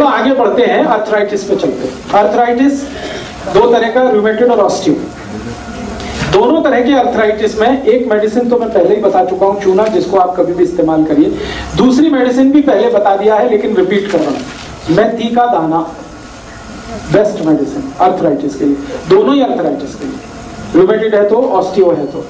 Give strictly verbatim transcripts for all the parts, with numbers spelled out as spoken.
चलो आगे बढ़ते हैं, आर्थराइटिस पे चलते हैं। आर्थराइटिस दो तरह का, रूमेटॉइड और ऑस्टियो। दोनों तरह के आर्थराइटिस में एक मेडिसिन तो मैं पहले ही बता चुका हूं, चूना, जिसको आप कभी भी इस्तेमाल करिए। दूसरी मेडिसिन भी पहले बता दिया है, लेकिन रिपीट कर रहा हूं, मेथी का दाना बेस्ट मेडिसिन आर्थराइटिस के लिए, दोनों ही आर्थराइटिस के लिए, रूमेटॉइड है तो, ऑस्टियो है तो।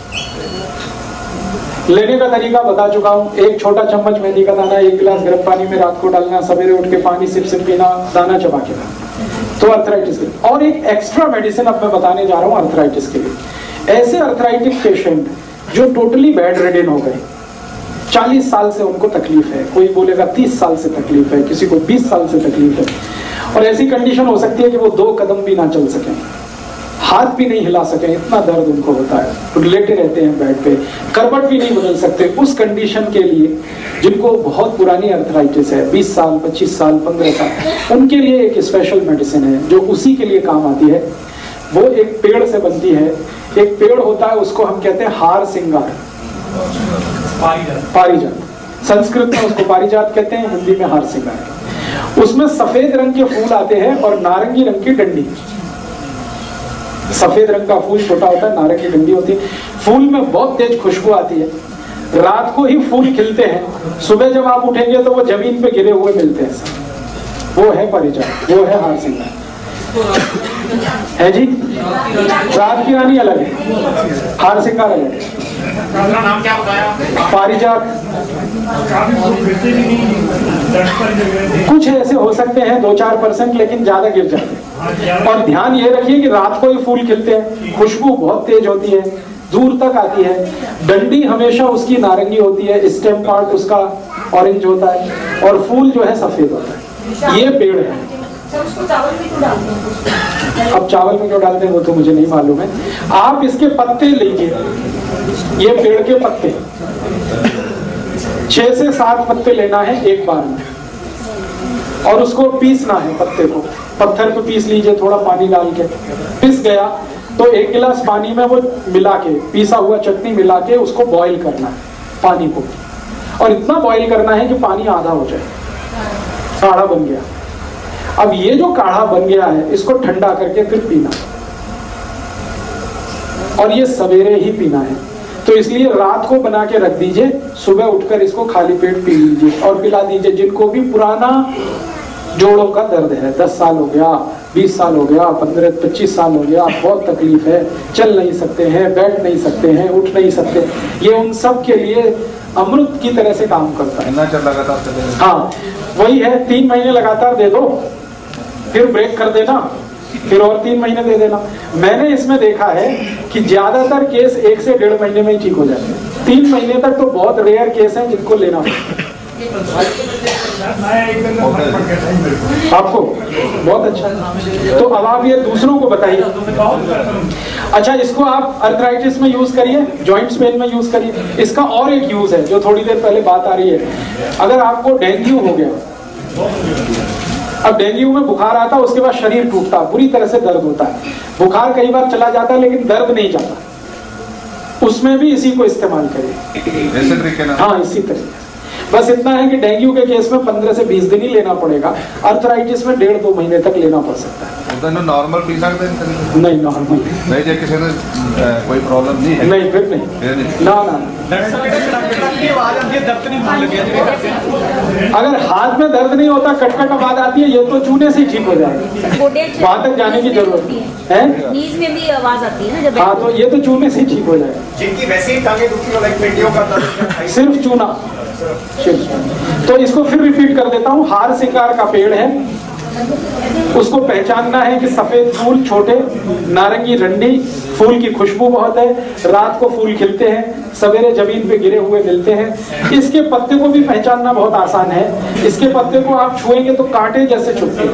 लेने का तरीका बता चुका हूं, एक छोटा चम्मच मेथी का दाना एक गिलास गर्म पानी में रात को डालना, सवेरे उठ के पानी सिप सिप पीना, दाना चबा के खाना, तो आर्थराइटिस के लिए। और एक एक्स्ट्रा मेडिसिन अब मैं बताने जा रहा हूं आर्थराइटिस के लिए। ऐसे आर्थराइटिक पेशेंट जो टोटली बेड रिडन हो गए, चालीस साल से उनको तकलीफ है, कोई बोलेगा तीस साल से तकलीफ है, किसी को बीस साल से तकलीफ है, और ऐसी कंडीशन हो सकती है कि वो दो कदम भी ना चल सकें, हाथ भी नहीं हिला सके, इतना दर्द उनको होता है, तो लेटे रहते हैं बेड पे, करवट भी नहीं बदल सकते। उस कंडीशन के लिए, जिनको बहुत पुरानी आर्थराइटिस है, बीस साल, पच्चीस साल, पंद्रह साल, उनके लिए एक स्पेशल मेडिसिन है जो उसी के लिए काम आती है। वो एक पेड़ से बनती है, एक पेड़ होता है, उसको हम कहते हैं हार सिंगार, पारिजात। संस्कृत में उसको पारिजात कहते हैं, हिंदी में हार सिंगार। उसमें सफेद रंग के फूल आते हैं और नारंगी रंग की डंडी। सफेद रंग का फूल छोटा होता है, नारंगी डंडी होती है। फूल में बहुत तेज खुशबू आती है, रात को ही फूल खिलते हैं, सुबह जब आप उठेंगे तो वो जमीन पे गिरे हुए मिलते हैं। वो है पारिजात, वो है हार सिंगार है जी। रात की रानी अलग है, हार सिंगार अलग है। नाम क्या बताया? पारिजात। कुछ ऐसे हो सकते हैं दो चार परसेंट, लेकिन ज्यादा गिर जाते हैं। और ध्यान ये रखिए कि रात को ही फूल खिलते हैं, खुशबू बहुत तेज होती है, दूर तक आती है, डंडी हमेशा उसकी नारंगी होती है, स्टेम पार्ट उसका ऑरेंज होता है, और फूल जो है सफेद होता है। ये पेड़ है। उसको चावल में क्यों डालते हैं? अब चावल में क्यों डालते हैं वो तो मुझे नहीं मालूम है। आप इसके पत्ते लीजिए, ये पेड़ के पत्ते, छह से सात पत्ते लेना है एक बार में, और उसको पीसना है। पत्ते को पत्थर पे पीस लीजिए, थोड़ा पानी डाल के। पिस गया तो एक गिलास पानी में वो मिला के, पीसा हुआ चटनी मिला के उसको बॉईल करना है पानी को, और इतना बॉईल करना है कि पानी आधा हो जाए, काढ़ा बन गया। अब ये जो काढ़ा बन गया है, इसको ठंडा करके फिर पीना, और ये सवेरे ही पीना है। तो इसलिए रात को बना के रख दीजिए, सुबह उठकर इसको खाली पेट पी लीजिए और पिला दीजिए। जिनको भी पुराना जोड़ों का दर्द है, दस साल हो गया, बीस साल हो गया, पंद्रह पच्चीस साल हो गया, बहुत तकलीफ है, चल नहीं सकते हैं, बैठ नहीं सकते हैं, उठ नहीं सकते, ये उन सब के लिए अमृत की तरह से काम करता है। हाँ, वही है, तीन महीने लगातार दे दो, फिर ब्रेक कर देना, फिर और तीन महीने दे देना। मैंने इसमें देखा है कि ज्यादातर केस एक से डेढ़ महीने में ही ठीक हो जाते हैं। तीन महीने तक तो बहुत रेयर केस हैं जिनको लेना पड़ता है। आपको बहुत अच्छा। तो अब आप ये दूसरों को बताइए। अच्छा, इसको आप आर्थराइटिस में यूज करिए, जॉइंट्स पेन में यूज करिए। इसका और एक यूज है जो थोड़ी देर पहले बात आ रही है। अगर आपको डेंगू हो गया, अब डेंगू में बुखार आता है, उसके बाद शरीर टूटता, बुरी तरह से दर्द होता है, बुखार कई बार चला जाता है लेकिन दर्द नहीं जाता, उसमें भी इसी को इस्तेमाल करिए। हाँ, इसी तरीके। बस इतना है कि डेंगू के केस में पंद्रह से बीस दिन ही लेना पड़ेगा, आर्थराइटिस में डेढ़ दो महीने तक लेना पड़ सकता है। नॉर्मल पी सकते हैं? नहीं, नॉर्मल नहीं, जब किसी ने कोई प्रॉब्लम नहीं है, नहीं, फिर नहीं, ना ना। अगर हाथ में दर्द नहीं होता, कटकट आवाज आती है, ये तो चूने से ही ठीक हो जाएगा, वहां तक जाने की जरूरत है। नीज में भी आवाज आती है ना जब, हाँ, तो ये तो चूने से ही ठीक हो जाएगा। जिनकी वैसे ही टांगे दुखी हो, लाइक पेटियों का दर्द, सिर्फ चूना। तो इसको फिर रिपीट कर देता हूँ। हार सिंगार का पेड़ है, उसको पहचानना है कि सफेद फूल, छोटे, नारंगी डंडी, फूल की खुशबू बहुत है, रात को फूल खिलते हैं, सवेरे जमीन पे गिरे हुए मिलते हैं। इसके पत्ते को भी पहचानना बहुत आसान है। इसके पत्ते को आप छुएंगे तो कांटे जैसे चुभते,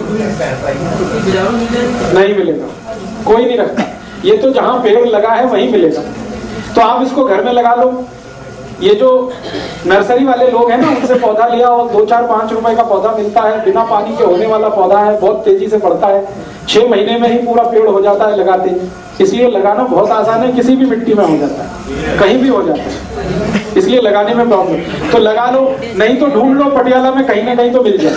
नहीं मिलेगा, कोई नहीं रखता। ये तो जहां पेड़ लगा है वहीं मिलेगा। तो आप इसको घर में लगा लो। ये जो नर्सरी वाले लोग हैं ना, उनसे पौधा लिया और दो चार पांच रुपए का पौधा मिलता है, बिना पानी के होने वाला पौधा है, बहुत तेजी से बढ़ता है, छह महीने में ही पूरा पेड़ हो जाता है लगाते, इसलिए लगाना बहुत आसान है, किसी भी मिट्टी में हो जाता है, कहीं भी हो जाता है, इसलिए लगाने में प्रॉब्लम। तो लगा लो, नहीं तो ढूंढ लो, पटियाला में कहीं ना कहीं तो मिल जाए।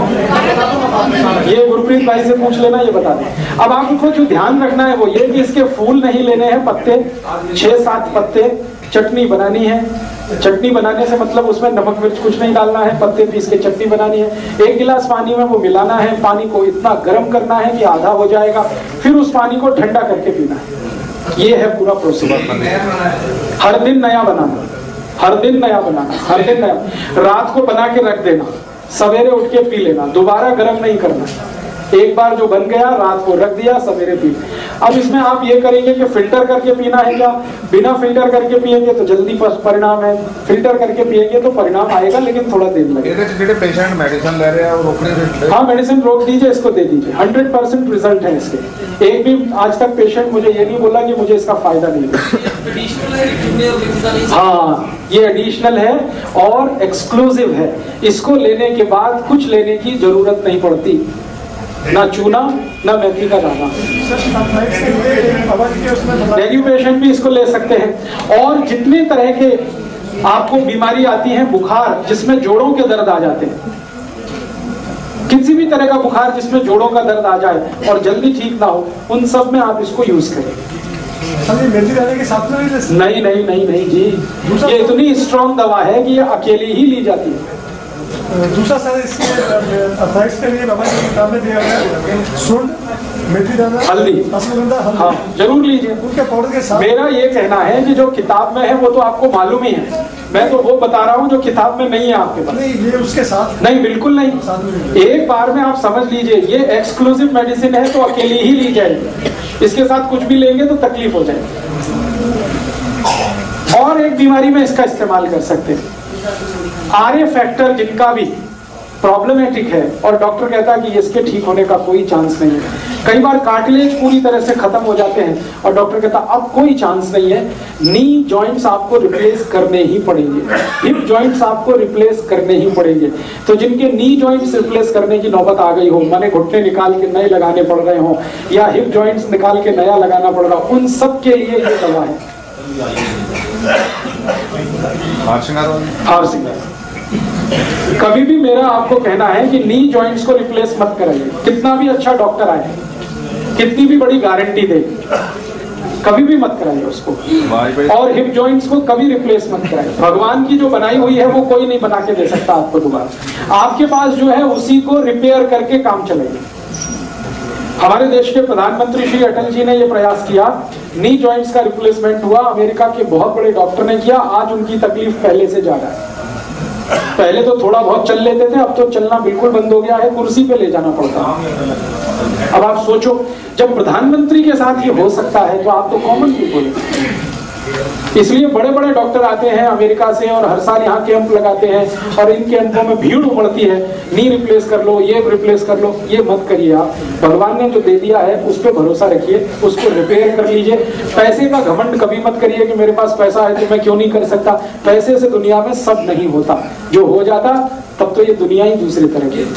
ये गुरप्रीत भाई से पूछ लेना, ये बता दें। अब आपको जो ध्यान रखना है वो ये कि इसके फूल नहीं लेने हैं, पत्ते, छह सात पत्ते, चटनी बनानी है। चटनी बनाने से मतलब उसमें नमक मिर्च कुछ नहीं डालना है, पत्ते पीस के चटनी बनानी है। एक गिलास पानी में वो मिलाना है, पानी को इतना गर्म करना है कि आधा हो जाएगा, फिर उस पानी को ठंडा करके पीना है। ये है पूरा प्रोसीजर। हर दिन नया बनाना, हर दिन नया बनाना, हर दिन नया। रात को बना के रख देना, सवेरे उठ के पी लेना, दोबारा गर्म नहीं करना। एक बार जो बन गया रात को रख दिया, सवेरे पी। अब इसमें आप ये करेंगे कि फिल्टर करके पीना है क्या? बिना फिल्टर करके पिएंगे तो जल्दी परिणाम है, फिल्टर करके पिएंगे तो परिणाम आएगा लेकिन थोड़ा देर लगेगा। पेशेंट मेडिसिन ले रहे हैं और रोकने, हाँ मेडिसिन रोक दीजिए, इसको दे दीजिए। हंड्रेड परसेंट रिजल्ट है इसके। एक भी आज तक पेशेंट मुझे ये नहीं बोला कि मुझे इसका फायदा नहीं है। हाँ ये एडिशनल है और एक्सक्लूसिव है, इसको लेने के बाद कुछ लेने की जरूरत नहीं पड़ती, ना चूना ना मेथी का दाना। डेंगू पेशेंट भी इसको ले सकते हैं। और जितने तरह के आपको बीमारी आती है, बुखार जिसमें जोड़ों के दर्द आ जाते हैं, किसी भी तरह का बुखार जिसमें जोड़ों का दर्द आ जाए और जल्दी ठीक ना हो, उन सब में आप इसको यूज करें। मेथी दाने के साथ में नहीं नहीं नहीं नहीं जी, ये इतनी स्ट्रॉन्ग दवा है कि ये अकेली ही ली जाती है। दूसरा सर इसके अर्थराइटिस के लिए बाबा की किताब में दिया गया सुंड, मेथी दाना, हल्दी, अश्वगंधा, हाँ जरूर लीजिए उनके पाउडर के साथ। मेरा ये कहना है कि जो किताब में है वो तो आपको मालूम ही है, मैं तो वो बता रहा हूँ जो किताब में नहीं है आपके पास। नहीं ये उसके साथ नहीं, बिल्कुल नहीं। एक बार में आप समझ लीजिए, ये एक्सक्लूसिव मेडिसिन है तो अकेली ही ली जाएगी, इसके साथ कुछ भी लेंगे तो तकलीफ हो जाएगी। और एक बीमारी में इसका इस्तेमाल कर सकते हैं, आर ए फैक्टर जिनका भी प्रॉब्लमेटिक है और डॉक्टर कहता है कि इसके ठीक होने का कोई चांस नहीं है। कई बार कार्टिलेज पूरी तरह से खत्म हो जाते हैं और डॉक्टर कहता है अब कोई चांस नहीं है, नी जॉइंट्स आपको रिप्लेस करने ही पड़ेंगे, हिप जॉइंट्स आपको रिप्लेस करने ही पड़ेंगे। तो जिनके नी जॉइंट्स रिप्लेस करने की नौबत आ गई हो, माने घुटने निकाल के नए लगाने पड़ रहे हो या हिप जॉइंट्स निकाल के नया लगाना पड़ रहा हो, उन सब के लिए ये दवा है। हार सिंगार कभी भी मेरा आपको कहना है कि नी जॉइंट्स को रिप्लेस मत कराइए, कितना भी अच्छा डॉक्टर आए, कितनी भी बड़ी गारंटी दे, कभी भी मत कराइए उसको। और हिप जॉइंट्स को कभी रिप्लेस मत कराइए। भगवान की जो बनाई हुई है वो कोई नहीं बना के दे सकता आपको दोबारा, आपके पास जो है उसी को रिपेयर करके काम चलेगा। हमारे देश के प्रधानमंत्री श्री अटल जी ने यह प्रयास किया, नी जॉइंट्स का रिप्लेसमेंट हुआ, अमेरिका के बहुत बड़े डॉक्टर ने किया, आज उनकी तकलीफ पहले से ज्यादा है। पहले तो थोड़ा बहुत चल लेते थे, अब तो चलना बिल्कुल बंद हो गया है, कुर्सी पे ले जाना पड़ता है। अब आप सोचो, जब प्रधानमंत्री के साथ ये हो सकता है तो आप तो कॉमन पीपल। इसलिए बड़े बड़े डॉक्टर आते हैं अमेरिका से और हर साल यहाँ कैंप लगाते हैं और इन कैंपों में भीड़ उमड़ती है, नी रिप्लेस कर लो, ये रिप्लेस कर लो। ये मत करिए आप, भगवान ने जो दे दिया है उस पर भरोसा रखिए, उसको रिपेयर कर लीजिए। पैसे का घमंड कभी मत करिए कि मेरे पास पैसा है तो मैं क्यों नहीं कर सकता। पैसे से दुनिया में सब नहीं होता, जो हो जाता तब तो ये दुनिया ही दूसरी तरह की।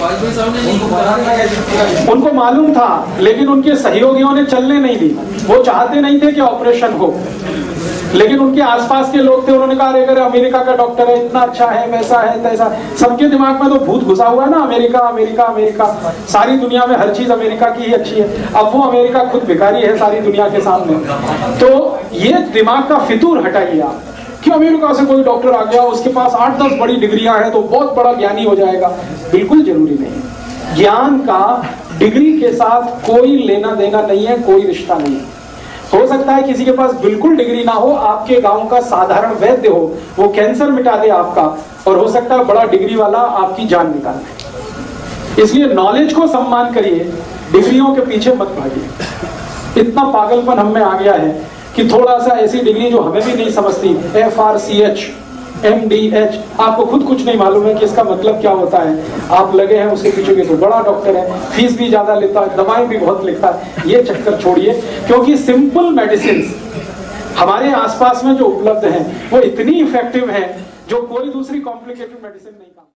उनको मालूम था लेकिन उनके सहयोगियों ने चलने नहीं दी, वो चाहते नहीं थे कि ऑपरेशन हो, लेकिन उनके आसपास के लोग थे, उन्होंने कहा अरे अमेरिका का डॉक्टर है, इतना अच्छा है, वैसा है तैसा। सबके दिमाग में तो भूत घुसा हुआ है ना, अमेरिका अमेरिका अमेरिका, सारी दुनिया में हर चीज अमेरिका की ही अच्छी है। अब वो अमेरिका खुद भिखारी है सारी दुनिया के सामने। तो ये दिमाग का फितूर हटाइए आप कि अमेरिका से कोई डॉक्टर आ गया, उसके पास आठ दस बड़ी डिग्रियां हैं तो बहुत बड़ा ज्ञानी हो जाएगा। बिल्कुल जरूरी नहीं, ज्ञान का डिग्री के साथ कोई लेना देना नहीं है, कोई रिश्ता नहीं है। हो सकता है किसी के पास बिल्कुल डिग्री ना हो, आपके गांव का साधारण वैद्य हो, वो कैंसर मिटा दे आपका, और हो सकता है बड़ा डिग्री वाला आपकी जान निकाल दे। इसलिए नॉलेज को सम्मान करिए, डिग्रियों के पीछे मत भागिए। इतना पागलपन हम में आ गया है कि थोड़ा सा ऐसी डिग्री जो हमें भी नहीं समझती, F R C H, M D H, आपको खुद कुछ नहीं मालूम है कि इसका मतलब क्या होता है, आप लगे हैं उसके पीछे के तो बड़ा डॉक्टर है, फीस भी ज्यादा लेता है, दवाएं भी बहुत लिखता है। ये चक्कर छोड़िए, क्योंकि सिंपल मेडिसिन हमारे आसपास में जो उपलब्ध हैं वो इतनी इफेक्टिव हैं जो कोई दूसरी कॉम्प्लिकेटेड मेडिसिन नहीं।